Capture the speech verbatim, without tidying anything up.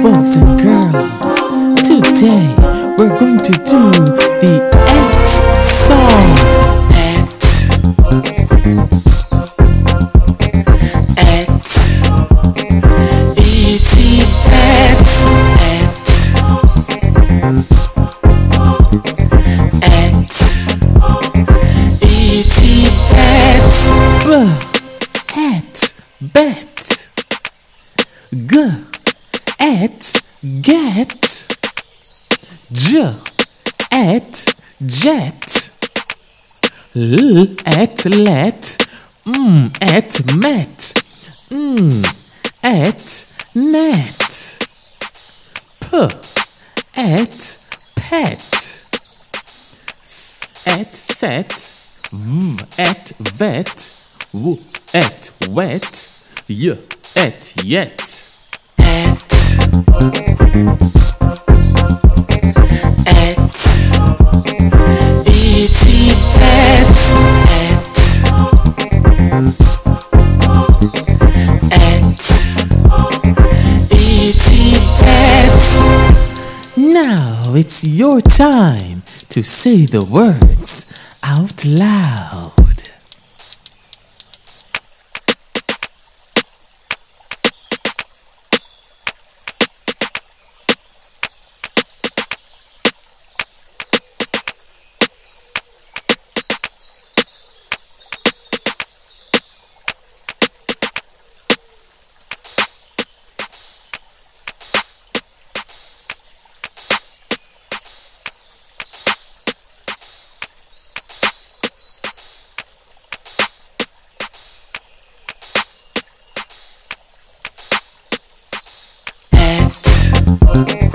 boys and girls. Today we're going to do the et song. Et, et, iti, et, et, et, iti, et, b, et, bet, g, et, get, j, et, jet, l, et, let, m, et, met, n, et, net, p, et, pet, s, et, set, v, et, vet, w, et, wet, y, et, yet. Et, et, iti, et, et, et, iti, et. Now it's your time to say the words out loud. Et